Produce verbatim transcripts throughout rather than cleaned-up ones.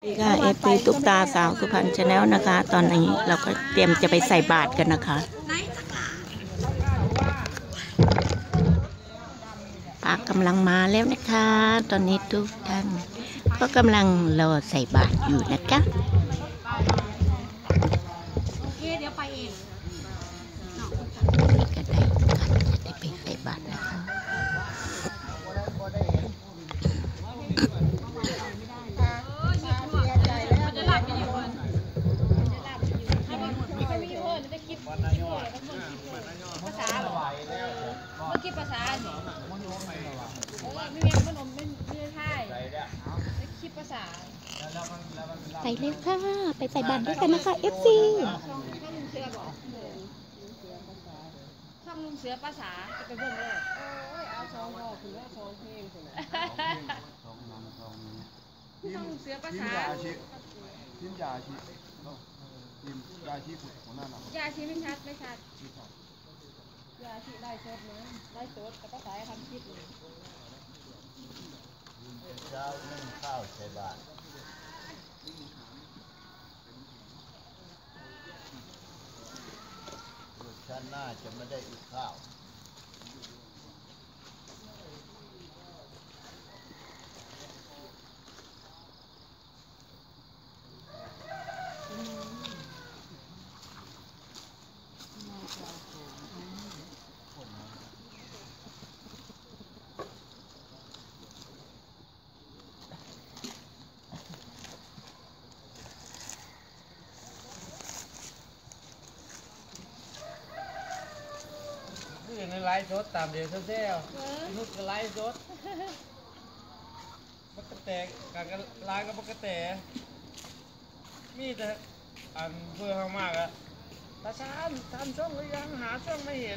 นี่ค่ะเอฟซีตุ๊กตาสาวสุพรรณชาแนลนะคะ ตอนนี้เราก็เตรียมจะไปใส่บาตรกันนะคะพระกำลังมาแล้วนะคะ ตอนนี้ทุกท่านก็กำลังรอใส่บาตรอยู่นะคะโอเคเดี๋ยวไปเองนี่ก็ได้ค่ะจะได้ไปใส่บาตรนะคะภาษาหรอเมื่อกี้ภาษาเนี่ยเออไม่มีขนมไม่ไม่ใช่ไม่คิดภาษาไปเร็วค่ะไปใส่บาตรด้วยกันนะคะเอฟซีช่องช่องลุงเสือบอกช่องลุงเสือภาษาจะไปเบิ่งเลยโอ้ยเอาช่องพ่อคุณว่าช่องเพลงคุณช่องลุงเสือภาษาทีมยาชีทีมยาชีหัวหน้าหนักยาชีไม่ชัดไม่ชัดยาชีได้ชดนะได้ชดแต่ภาษาทำคิดเลยเช้านึ่งข้าวใส่บาตรชั้นหน้าจะไม่ได้อีกข้าวในไลฟ์สดตามเดียวเซ่ๆนุกก็ไลฟ์สดบักกะแตกับร้านกับบักกะแตมีแต่อันเพื่อมากอะตาชานทำช่องหรือยังหาช่องไม่เห็น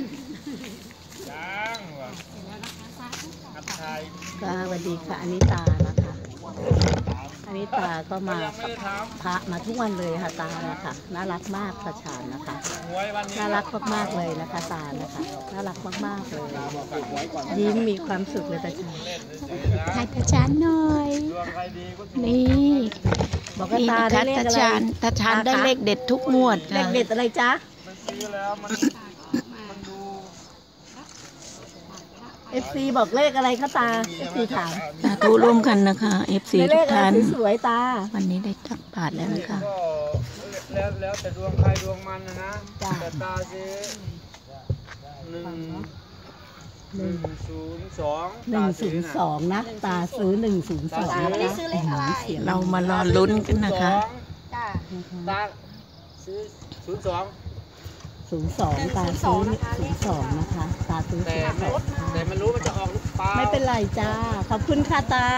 ยังวะอัดไทยค่ะสวัสดีค่ะอันนี้ตานะคะอันนี้ตาก็มาพระมาทุกวันเลยค่ะตานะคะน่ารักมากประชานนะคะน่ารักมากๆเลยนะคะตานะคะน่ารักมากๆเลยยิ้มมีความสุขเลยตาชานถ่ายตาชานหน่อยนี่บอกว่าตาได้เลขอะไรตาชานได้เลขเด็ดทุกงวดเลขเด็ดอะไรจ๊ะเอฟซีบอกเลขอะไรคะตาเอฟซีถามสาธุร่วมกันนะคะเอฟซีทุกท่านสวยตาวันนี้ได้ตักบาตรแล้วนะคะแล้วแล้วแต่ดวงใครดวงมันนะนะแต่ตาซื้อหนึ่งหนึ่งศูนย์สองหนึ่งศูนย์สองนะตาซื้อหนึ่งศูนย์สองนะคะเรามารอลุ้นกันนะคะตาซื้อศูนย์สองศูนย์สองตาซื้อศูนย์สองนะคะตาซื้อศูนย์สองแต่มันรู้มันจะออกหรือเปล่าไม่เป็นไรจ้าขอบคุณค่ะตา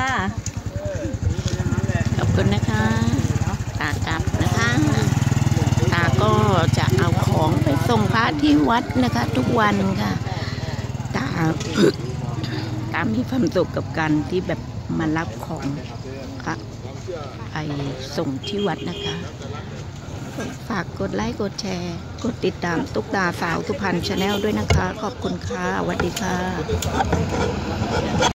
ขอบคุณนะคะตากลับนะคะตาก็จะเอาของไปส่งพระที่วัดนะคะทุกวันค่ะตาตามีความสุขกับการที่แบบมารับของค่ะไปส่งที่วัดนะคะฝากกดไลค์กดแชร์กดติดตามตุ๊กตาสาวสุพรรณชาแนลด้วยนะคะขอบคุณค่ะสวัสดีค่ะ